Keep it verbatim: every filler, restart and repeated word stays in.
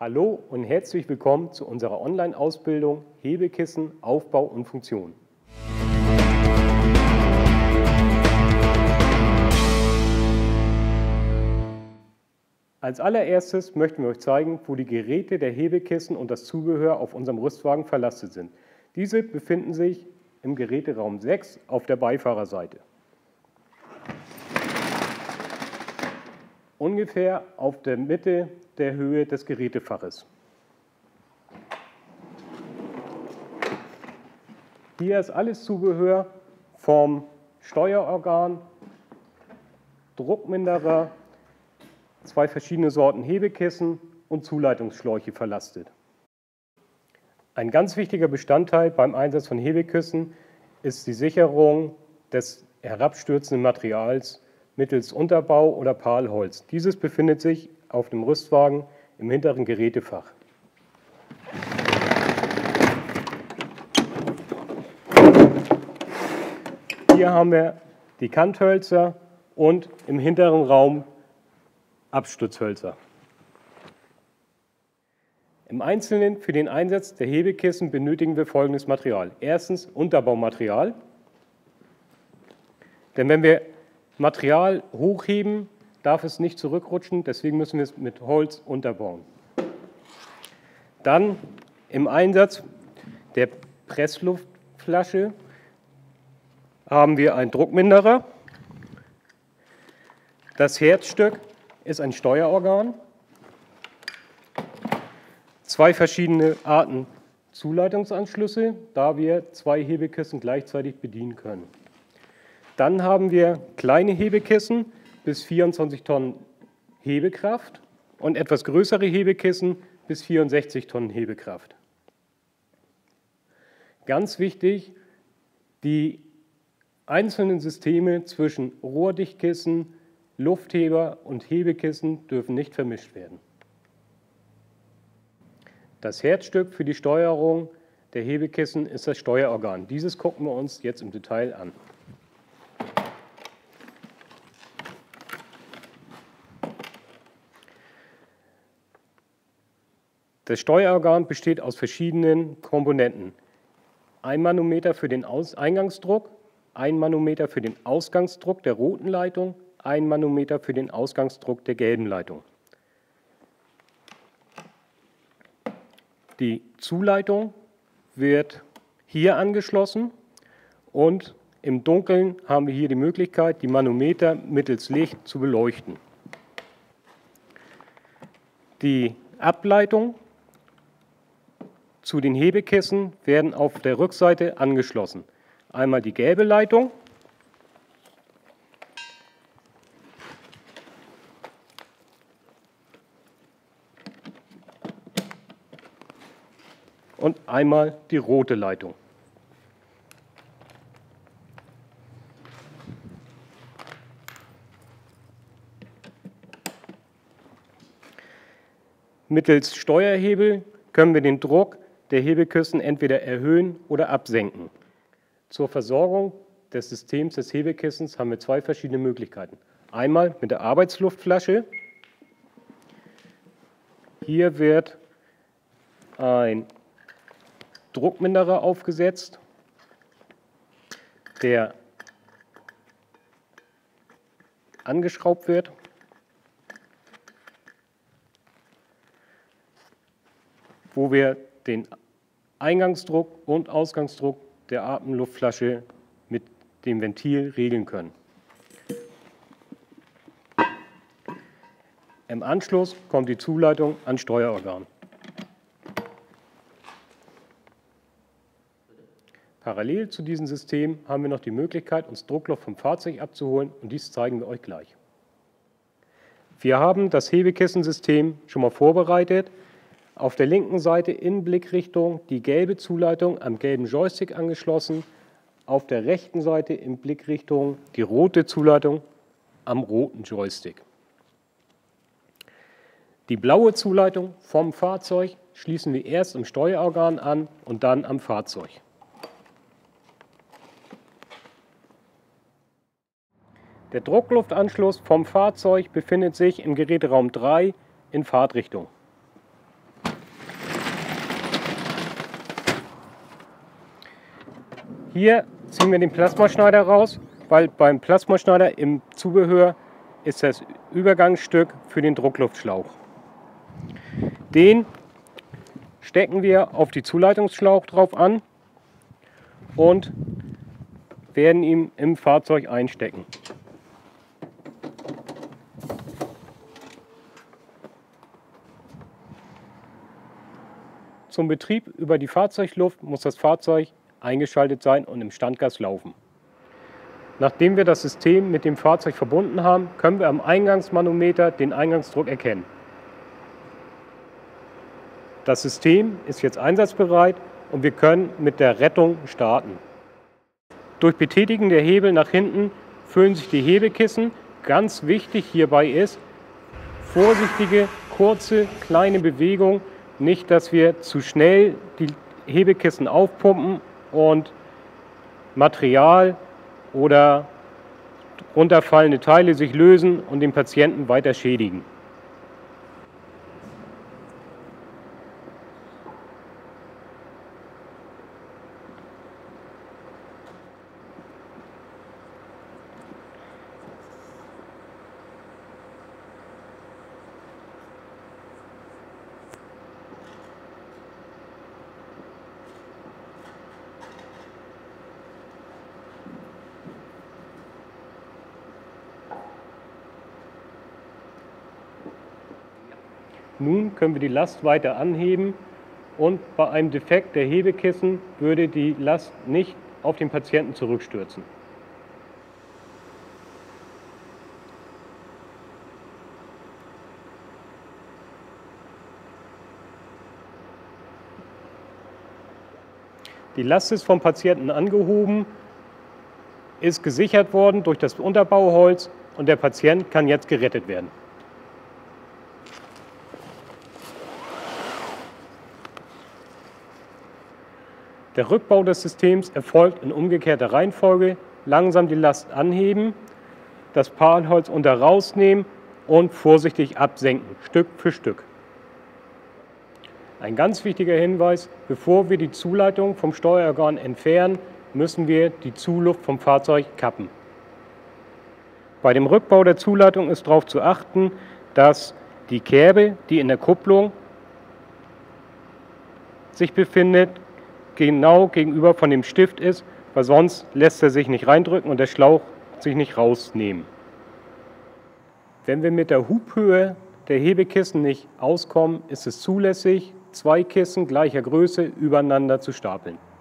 Hallo und herzlich willkommen zu unserer Online-Ausbildung Hebekissen, Aufbau und Funktion. Als allererstes möchten wir euch zeigen, wo die Geräte der Hebekissen und das Zubehör auf unserem Rüstwagen verlastet sind. Diese befinden sich im Geräteraum sechs auf der Beifahrerseite. Ungefähr auf der Mitte der Höhe des Gerätefaches. Hier ist alles Zubehör vom Steuerorgan, Druckminderer, zwei verschiedene Sorten Hebekissen und Zuleitungsschläuche verlastet. Ein ganz wichtiger Bestandteil beim Einsatz von Hebekissen ist die Sicherung des herabstürzenden Materials mittels Unterbau oder Palholz. Dieses befindet sich auf dem Rüstwagen im hinteren Gerätefach. Hier haben wir die Kanthölzer und im hinteren Raum Abstützhölzer. Im Einzelnen für den Einsatz der Hebekissen benötigen wir folgendes Material. Erstens Unterbaumaterial, denn wenn wir Material hochheben, darf es nicht zurückrutschen, deswegen müssen wir es mit Holz unterbauen. Dann im Einsatz der Pressluftflasche haben wir einen Druckminderer. Das Herzstück ist ein Steuerorgan. Zwei verschiedene Arten Zuleitungsanschlüsse, da wir zwei Hebekissen gleichzeitig bedienen können. Dann haben wir kleine Hebekissen bis vierundzwanzig Tonnen Hebekraft und etwas größere Hebekissen bis vierundsechzig Tonnen Hebekraft. Ganz wichtig, die einzelnen Systeme zwischen Rohrdichtkissen, Luftheber und Hebekissen dürfen nicht vermischt werden. Das Herzstück für die Steuerung der Hebekissen ist das Steuerorgan. Dieses gucken wir uns jetzt im Detail an. Das Steuerorgan besteht aus verschiedenen Komponenten. Ein Manometer für den Eingangsdruck, ein Manometer für den Ausgangsdruck der roten Leitung, ein Manometer für den Ausgangsdruck der gelben Leitung. Die Zuleitung wird hier angeschlossen und im Dunkeln haben wir hier die Möglichkeit, die Manometer mittels Licht zu beleuchten. Die Ableitung zu den Hebekissen werden auf der Rückseite angeschlossen. Einmal die gelbe Leitung und einmal die rote Leitung. Mittels Steuerhebel können wir den Druck der Hebekissen entweder erhöhen oder absenken. Zur Versorgung des Systems des Hebekissens haben wir zwei verschiedene Möglichkeiten. Einmal mit der Arbeitsluftflasche. Hier wird ein Druckminderer aufgesetzt, der angeschraubt wird. Wo wir den Eingangsdruck und Ausgangsdruck der Atemluftflasche mit dem Ventil regeln können. Im Anschluss kommt die Zuleitung ans Steuerorgan. Parallel zu diesem System haben wir noch die Möglichkeit, uns Druckluft vom Fahrzeug abzuholen, und dies zeigen wir euch gleich. Wir haben das Hebekissensystem schon mal vorbereitet. Auf der linken Seite in Blickrichtung die gelbe Zuleitung am gelben Joystick angeschlossen, auf der rechten Seite in Blickrichtung die rote Zuleitung am roten Joystick. Die blaue Zuleitung vom Fahrzeug schließen wir erst im Steuerorgan an und dann am Fahrzeug. Der Druckluftanschluss vom Fahrzeug befindet sich im Geräteraum drei in Fahrtrichtung. Hier ziehen wir den Plasmaschneider raus, weil beim Plasmaschneider im Zubehör ist das Übergangsstück für den Druckluftschlauch. Den stecken wir auf die Zuleitungsschlauch drauf an und werden ihn im Fahrzeug einstecken. Zum Betrieb über die Fahrzeugluft muss das Fahrzeug eingeschaltet sein und im Standgas laufen. Nachdem wir das System mit dem Fahrzeug verbunden haben, können wir am Eingangsmanometer den Eingangsdruck erkennen. Das System ist jetzt einsatzbereit und wir können mit der Rettung starten. Durch Betätigen der Hebel nach hinten füllen sich die Hebekissen. Ganz wichtig hierbei ist, vorsichtige, kurze, kleine Bewegung. Nicht, dass wir zu schnell die Hebekissen aufpumpen und Material oder runterfallende Teile sich lösen und den Patienten weiter schädigen. Nun können wir die Last weiter anheben und bei einem Defekt der Hebekissen würde die Last nicht auf den Patienten zurückstürzen. Die Last ist vom Patienten angehoben, ist gesichert worden durch das Unterbauholz und der Patient kann jetzt gerettet werden. Der Rückbau des Systems erfolgt in umgekehrter Reihenfolge. Langsam die Last anheben, das Paarholz unter rausnehmen und vorsichtig absenken, Stück für Stück. Ein ganz wichtiger Hinweis, bevor wir die Zuleitung vom Steuerorgan entfernen, müssen wir die Zuluft vom Fahrzeug kappen. Bei dem Rückbau der Zuleitung ist darauf zu achten, dass die Kerbe, die in der Kupplung sich befindet, genau gegenüber von dem Stift ist, weil sonst lässt er sich nicht reindrücken und der Schlauch sich nicht rausnehmen. Wenn wir mit der Hubhöhe der Hebekissen nicht auskommen, ist es zulässig, zwei Kissen gleicher Größe übereinander zu stapeln.